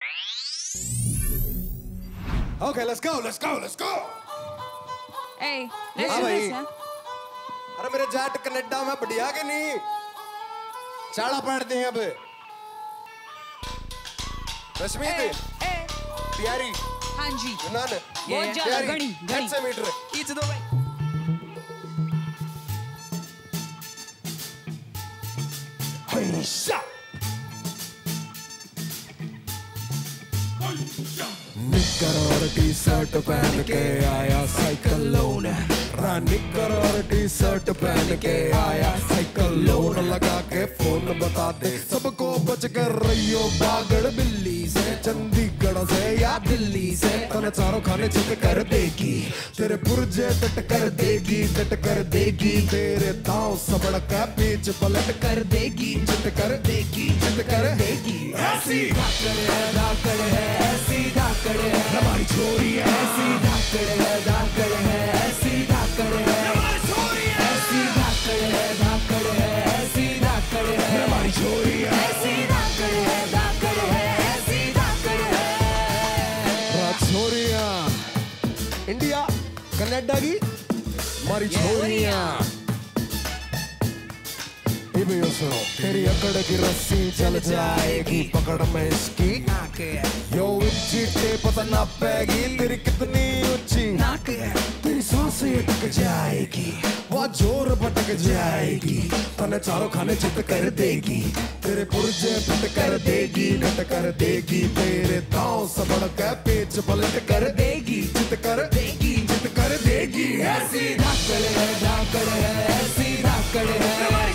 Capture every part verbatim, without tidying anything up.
Okay, let's go, let's go, let's go. Hey, let's do this, yeah. अरे मेरे Jat Canada में बढ़िया के नहीं चाड़ा पढ़ते हैं अब रश्मित प्यारी हाँ जी यूनान बहुत ज्यादा गणी गणी से metre Each of the way हैशा निकर और टी शर्ट पहन के आया साइकिल लोन निकर और टी शर्ट पहन के आया साइकिल लोन लगा के फोन बता दे सबको बच कर रहियो बागड़ बिल्ली से चंडीगढ़ से या दिल्ली से तने चारों खाने चित कर देगी तेरे पुर्जे टट कर देगी टट कर देगी तेरे दांव सबड़ का पीछ पलट कर देगी चित कर देगी चित कर देगी ऐसी धाकड़ है धाकड़ है ऐसी धाकड़ है हमारी छोरी है ऐसी धाकड़ है धाकड़ है ऐसी धाकड़ है हमारी छोरी है ऐसी धाकड़ है धाकड़ है ऐसी धाकड़ है हमारी छोरी है ऐसी धाकड़ है धाकड़ है ऐसी धाकड़ है छोरियां इंडिया कनाडा की हमारी छोरियां सुनो तेरी अकड़ की रस्सी चल जाएगी पकड़ में इसकी यो इज्जते पता ना पैगी तेरी कितनी ऊंची नाक है तेरी सांसें अटक जाएगी वो जोर पटक जाएगी तने चारों खाने चित कर देगी तेरे पुर्जे पिट कर देगी नट कर देगी तेरे दांव सबड़ के पेच पलट कर देगी चित कर देगी चित कर देगी ऐसी धाकड़ है धाकड़ है ऐसी धाकड़ है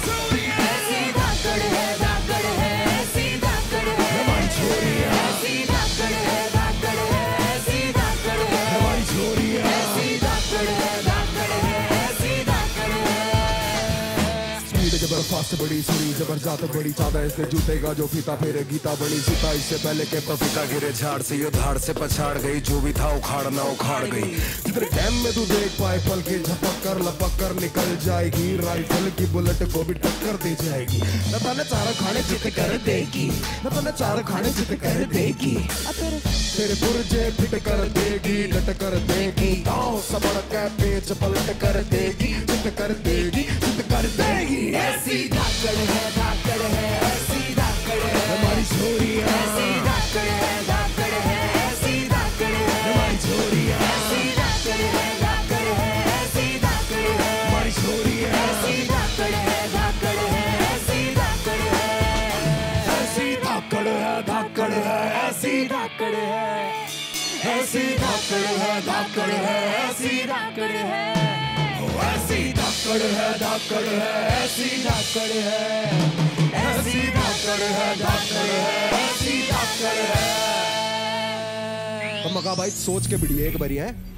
फास्ट बड़ी सुरी जबरदस्त बड़ी चादा इसके जूते का जो फीता फेरे गीता बड़ी सीता इससे पहले के पपीता गिरे झाड़ से ये धाड़ से पछाड़ गई जो भी था उखाड़ना उखाड़ गई तेरे डैम में तू देख पाए पल के झपक कर लपक कर निकल जाएगी राइफल की बुलेट को भी टक्कर दे जाएगी न तने चार खाने चित कर देगी न तने चार खाने चित कर देगी तेरे पुर्जे फिट कर देगी डट कर देगी गाँव सबड़ के पेच पलट कर देगी चित कर देगी चित कर देगी ऐसी धाकड़ है धाकड़ है ऐसी धाकड़ है हमारी छोरी है ऐसी धाकड़ है धाकड़ है ऐसी धाकड़ है हमारी छोरी है ऐसी धाकड़ है धाकड़ है ऐसी धाकड़ है हमारी छोरी है ऐसी धाकड़ है धाकड़ है ऐसी धाकड़ है ऐसी धाकड़ है धाकड़ है ऐसी धाकड़ है ऐसी धाकड़ है धाकड़ है ऐसी धाकड़ है ऐसी धाकड़ है धाकड़ है ऐसी धाकड़ है ऐसी धाकड़ है धाकड़ है ऐसी धाकड़ है। तो मगा भाई सोच के बिड़िए एक बारी है।